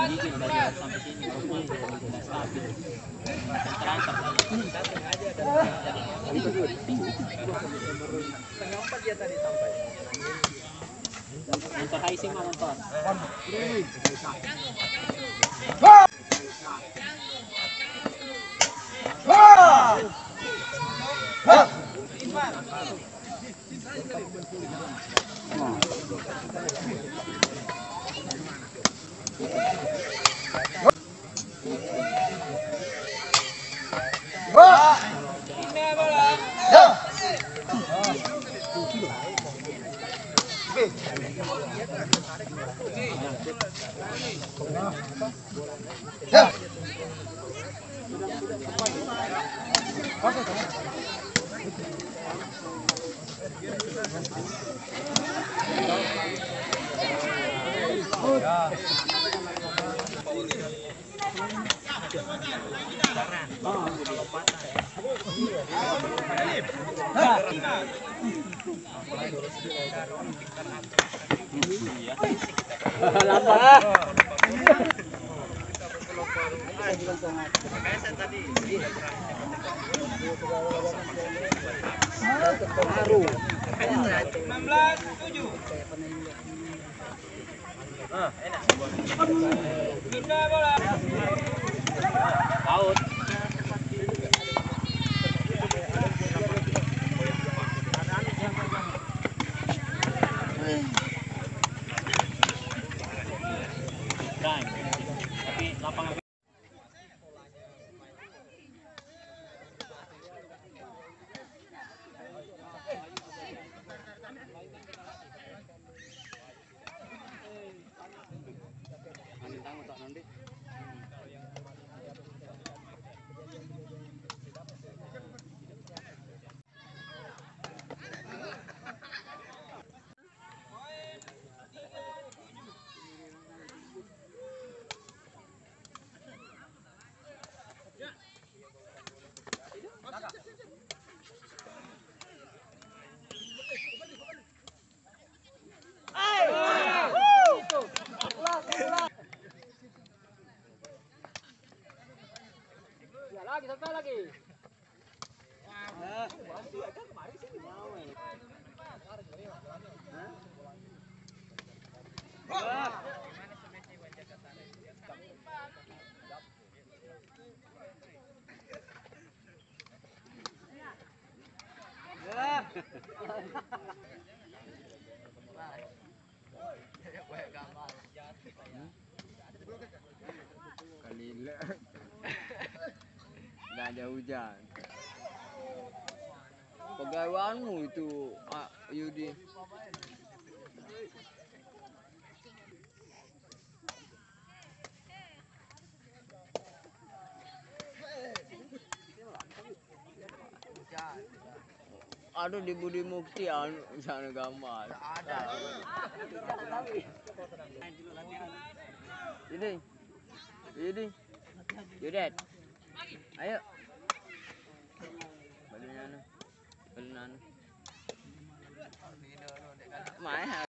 gigil dari sampai sini walaupun tidak stabil. Terangkat Setengah 4 dia tadi sampai. motor racing mah motor. Out. Tapi lapangan lagi sampai lagi. Kalila. Nggak ada hujan. Pegawaianmu itu, Yudi. Aduh di Budi Mukti sana gambar. Ada. Ini. Yudet. Ayo. Balinan. Balinan. Mai